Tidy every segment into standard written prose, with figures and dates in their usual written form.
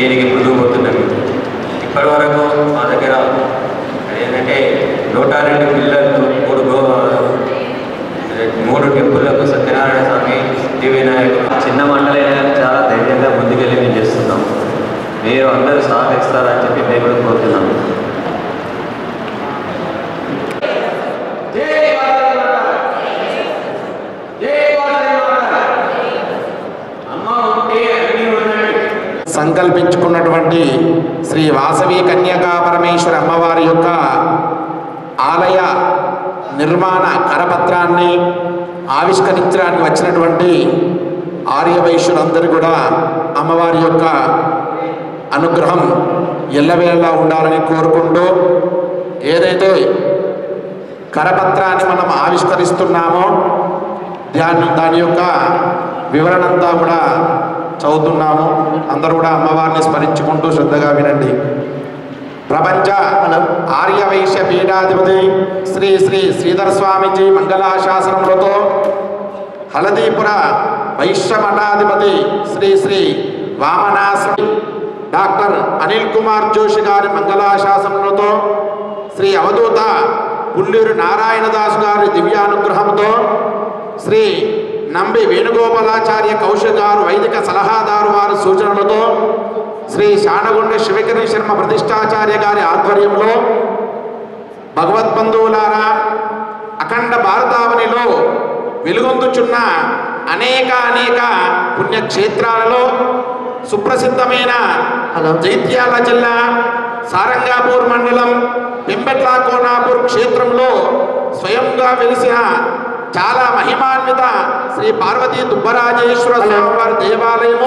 దీనికి ముందుకు పోతున్నాం. ఇప్పటి వరకు మా దగ్గర ఏంటంటే 102 పిల్లర్లు 3 టెంపుల్లకు సత్యనారాయణ స్వామి, సిద్ధి వినాయకుడు, చిన్న మండలైనా చాలా ధైర్యంగా ముందుకెళ్ళి మేము చేస్తున్నాం. మీరు అందరూ సహకరిస్తారని చెప్పి మేము కూడా కోరుతున్నాము. సంకల్పించుకున్నటువంటి శ్రీ వాసవి కన్యకా పరమేశ్వర అమ్మవారి యొక్క ఆలయ నిర్మాణ కరపత్రాన్ని ఆవిష్కరించడానికి వచ్చినటువంటి ఆర్యవైశ్యులందరూ కూడా అమ్మవారి యొక్క అనుగ్రహం ఎల్లవేళలా ఉండాలని కోరుకుంటూ, ఏదైతే కరపత్రాన్ని మనం ఆవిష్కరిస్తున్నామో దాని యొక్క వివరణ అంతా కూడా చదువుతున్నాము. అందరూ కూడా అమ్మవారిని స్మరించుకుంటూ శ్రద్ధగా వినండి. ప్రపంచ ఆర్యవైశ్య పీఠాధిపతి శ్రీ శ్రీ శ్రీధర స్వామిజీ మంగళాశాసనములతో హళదీపుర వైశ్య మఠాధిపతి శ్రీ శ్రీ వామనాశ్రీ డాక్టర్ అనిల్ కుమార్ జోషి గారి మంగళాశాసనములతో శ్రీ అవధూత పుల్లూరు నారాయణదాసు గారి దివ్యానుగ్రహంతో శ్రీ నంబి వేణుగోపాలాచార్య కౌశిక్ గారు వైదిక సలహాదారు వారి సూచనలతో శ్రీ శానగుండ శివకిరణ్ శర్మ ప్రతిష్టాచార్య గారి ఆధ్వర్యంలో భగవద్బంధువులారా, అఖండ భారతావనిలో వెలుగొందుచున్న అనేక పుణ్యక్షేత్రాలలో సుప్రసిద్ధమైన జైత్యాల జిల్లా సారంగాపూర్ మండలం పెంబెట్ల కోనాపూర్ క్షేత్రంలో స్వయంగా వెలిసిన చాలా మహిమాన్విత శ్రీ పార్వతీ దుబ్బరాజేశ్వర స్వామివారి దేవాలయము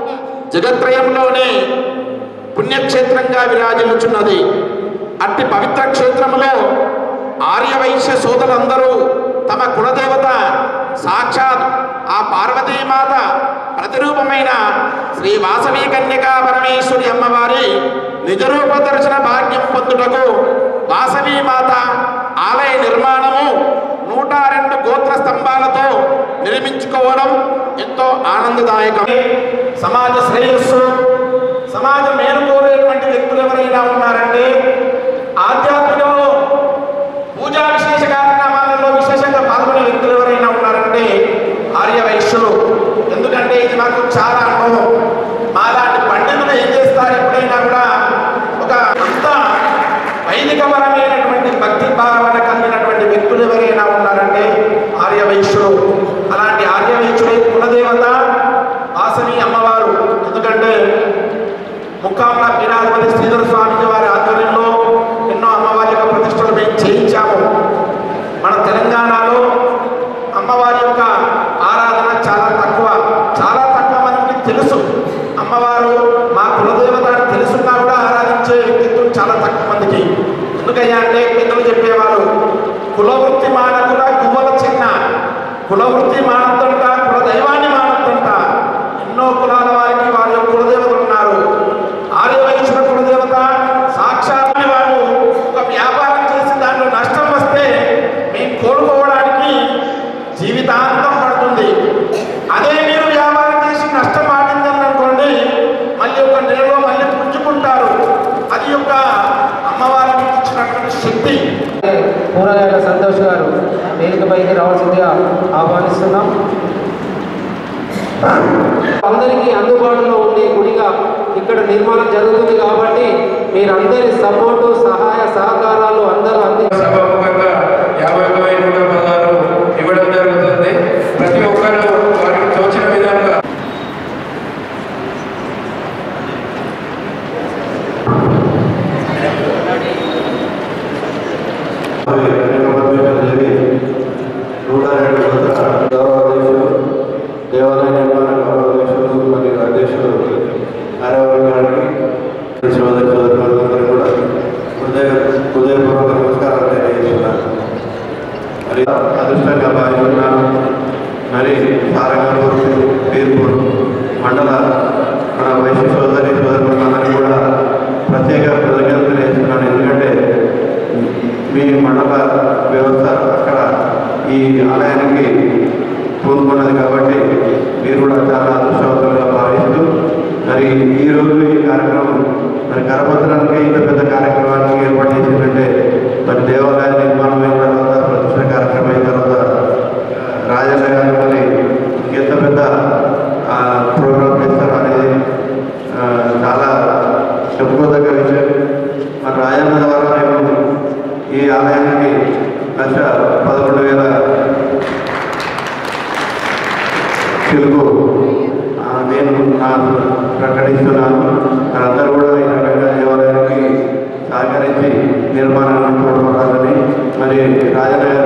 జగత్రయంలోనే పుణ్యక్షేత్రంగా విరాజిల్లుచున్నది. అట్టి పవిత్ర క్షేత్రములో ఆర్యవైశ్య సోదరులందరూ తమ కులదేవత సాక్షాత్ ఆ పార్వతీమాత ప్రతిరూపమైన శ్రీ వాసవి కన్యకా పరమేశ్వరి అమ్మవారి నిజరూప దర్శన భాగ్యం పొందుటకు వాసవీమాత ఆలయ నిర్మాణము 102 గోత్ర స్తంభాలతో నిర్మించుకోవడం ఎంతో ఆనందదాయకం. సమాజ శ్రేయస్సు, సమాజ మేలు కోరేటువంటి వ్యక్తులు ఎవరైనా ఉన్నారంటే ఆధ్యాత్మికంలో పూజా విశేష కార్యక్రమాలలో విశేషంగా పాల్గొనే వ్యక్తులు ఎవరైనా ఉన్నారంటే ఆర్యవైశ్యులు. ఎందుకంటే ఇది మాకు చాలా అనుభవం. మాలాంటి పండితులు ఏం చేస్తారు, ఎప్పుడైనా కూడా ఒక అంత వైదికపరమైనటువంటి భక్తి భావన కలిగినటువంటి వ్యక్తులు ఎవరైనా ఉన్నారంటే ఆర్యవైశ్యులు. అలాంటి ఆర్యవైశ్యుడి కులదేవత వాసవి అమ్మవారు. ఎందుకంటే ముక్కాంల పీఠాధిపతి శ్రీధర స్వామి వారి ఆధ్వర్యంలో ఎన్నో అమ్మవారి యొక్క ప్రతిష్టలు మేము చేయించాము. మన తెలంగాణలో అమ్మవారి యొక్క ఆరాధన చాలా తక్కువ మందికి తెలుసు. అమ్మవారు మా కులదేవత అని తెలుసున్నా కూడా ఆరాధించే వ్యక్తిత్వం చాలా తక్కువ మందికి. ఎందుకయ్యా అంటే పెద్దలు చెప్పేవారు, కులవృత్తి మానకుల గువ్వల చిన్న, కులవృత్తి మానద్దంట, కులదైవాన్ని మానద్దంట. ఎన్నో కులాల వారికి వారి యొక్క కులదేవతలు ఉన్నారు. ఆర్యవైశ్యుల కులదేవత సాక్షాత్ వారు ఒక వ్యాపారం చేసి దాంట్లో నష్టం వస్తే మేము కోలుకోవడానికి జీవితాంతం పడుతుంది. అదే మీరు వ్యాపారం చేసి నష్టం ఆడిందని అనుకోండి, మళ్ళీ ఒక నెలలో మళ్ళీ పుంజుకుంటారు. అది యొక్క అమ్మవారికి ఇచ్చినటువంటి శక్తి. కూరగాయల సంతోష్ గారు వేదికపైకి రావాల్సిందిగా ఆహ్వానిస్తున్నాం. అందరికీ అందుబాటులో ఉండే గుడిగా ఇక్కడ నిర్మాణం జరుగుతుంది కాబట్టి మీరందరి సపోర్టు, సహాయ సహకారాలు అందరూ సభాముఖంగా 50,116 ఇవ్వడం జరుగుతుంది. ప్రతి ఒక్కరూ వారికి తోచిన విధంగా దేవాలయ నిర్మాణ అధ్యక్షులు మరియు అధ్యక్షులు ఆరవరి గారికి సోదరులందరూ కూడా హృదయపూర్వక నమస్కారాలు తెలియజేస్తున్నాను. మరి అదృష్టంగా భావిస్తున్నాను. మరి సారంగపూర్ బీర్పూర్ మండల మన వైశ్య సోదరులందరూ కూడా ప్రత్యేక కృతజ్ఞతలు తెలియజేస్తున్నాను. ఎందుకంటే మీ మండల వ్యవస్థ అక్కడ ఈ ఆలయానికి పూనుకున్నది కాబట్టి మీరు కూడా చాలా అదృష్టవంతులుగా భావిస్తూ మరి ఈరోజు ఈ కార్యక్రమం మరి కరపత్రానికి ఇంత పెద్ద కార్యక్రమానికి ఏర్పాటు చేసిందంటే మరి దేవాలయ నిర్మాణం అయిన తర్వాత ప్రతిష్ట కార్యక్రమం అయిన తర్వాత రాజన్న గారు మరి ఎంత పెద్ద ప్రోగ్రాం చేస్తారు అనేది చాలా చెప్పుకోదగ్గ విషయం. మరి రాజన్న ద్వారా మేము ఈ ఆలయానికి 1,11,000 తెలుగు నేను ప్రకటిస్తున్నాను. అందరూ కూడా ఈ రకంగా దేవాలయానికి సహకరించి నిర్మాణాన్ని తోడ్పడాలని మరి రాజన్న